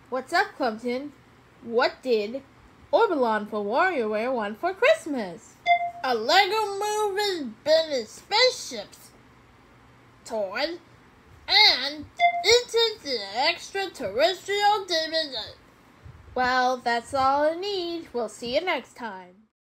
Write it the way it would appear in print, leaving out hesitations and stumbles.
What's up, Clumpton? What did Orbulon for Wario Ware want for Christmas? A Lego Movie Building Spaceships toy, and Into the Extraterrestrial DVD. Well, that's all I need. We'll see you next time.